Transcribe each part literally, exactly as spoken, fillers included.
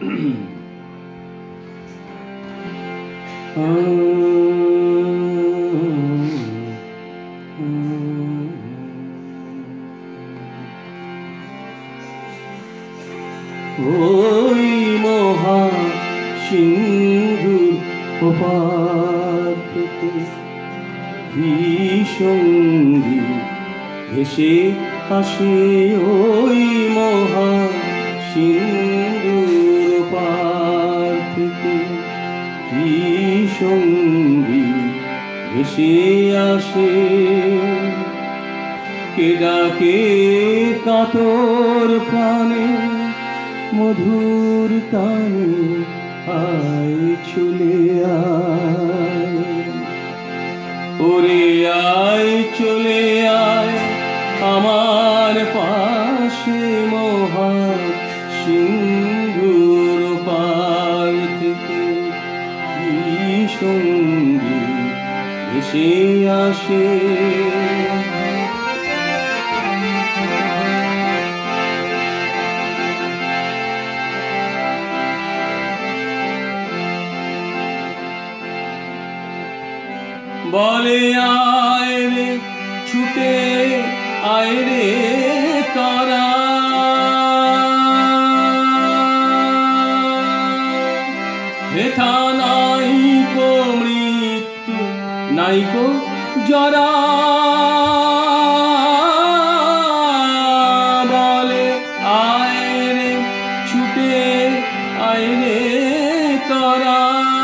ওই মহা সিন্ধুর ওপার থেকে ভীষঙ্গী ভেসে আসে, ওই মহা সিন্ধুর ওপার থেকে ভীষঙ্গী ভেসে আসে। কে ডাকে কাতর প্রাণে মধুর কানে, আয় চলে আয়, ওরে আয় চলে আয় আমার পাশে, মহা সিন্ধুর পার থেকে ভীষঙ্গী ভেসে আসে। বলে আয় রে ছুটে আয় রে তারা, হেথা নাইকো মৃত্যু নাইকো জরা। বলে আয় রে ছুটে আয় রে তারা,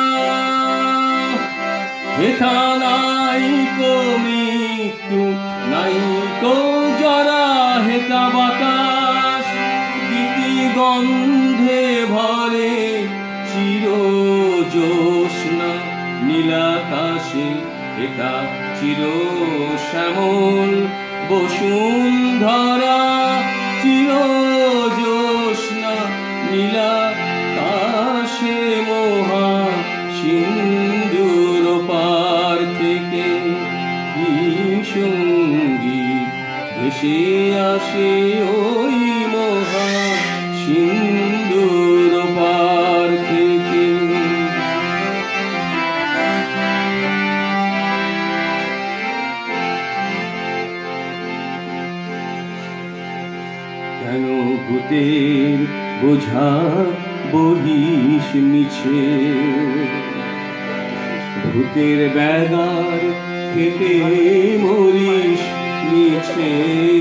হেথা নাইকো মৃত্যু নাইকো জরা। হেথা বাতাস গীতি গন্ধে ভরে, চির জ্যোৎস্না নীলাকাশে, হেথা চির শ্যামল বসুন্ধরা। চির জ্যোৎস্না নীলাকাশে মহা সিন্ধুর পার থেকে ভীষঙ্গী ভেসে আসে, ওই মহা সিন্ধুর পার থেকে। কেন ভূতের বোঝা বহিস মিছে, ভূতের ব্যাগার খেতে মরিস মিছে।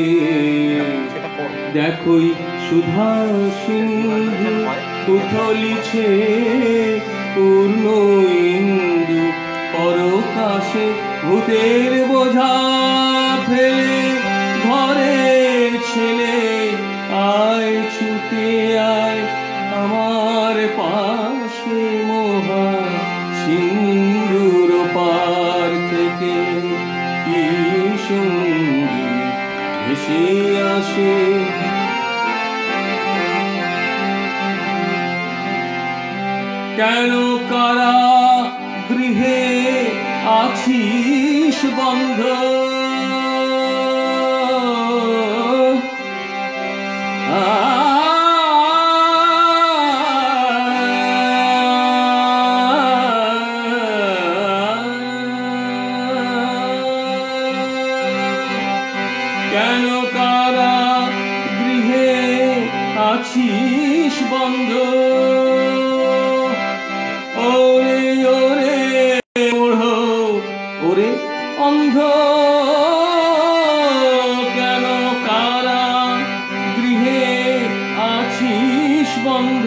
দেখোই সুধা সিন্ধু উথলিছে, পূর্ণ ইন্দু পরকাশে। ভূতের বোঝা ফেলে ঘরের ছেলে, আয় ছুটে আয় আমার পাশে, মহা সিন্ধুর পার থেকে ভীষঙ্গী ভেসে আসে। কেন কারা গৃহে আছিস বন্ধ, কেন কারা গৃহে আছিস বন্ধ। ওরে ওরে মূঢ় ওরে অন্ধ, কেন কারা গৃহে আছিস বন্ধ।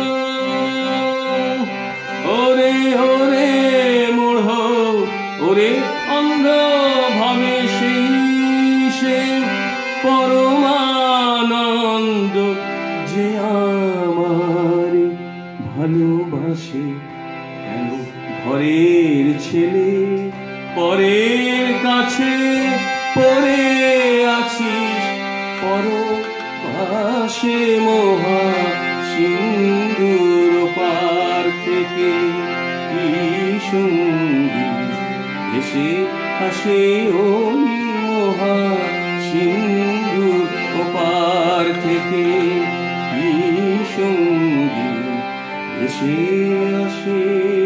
ওরে ওরে মূঢ় ওরে অন্ধ, ভাবে সেই সে পরমানন্দ, যে আমার ভালোবাসে। কেন ঘরের ছেলে পরের কাছে পড়ে আছিস, পরপাশে মহা সিন্ধুর পার থেকে ভীষঙ্গী ভেসে আসে, ওই মহা সিন্ধুর পার থেকে ভীষঙ্গী ভেসে আসে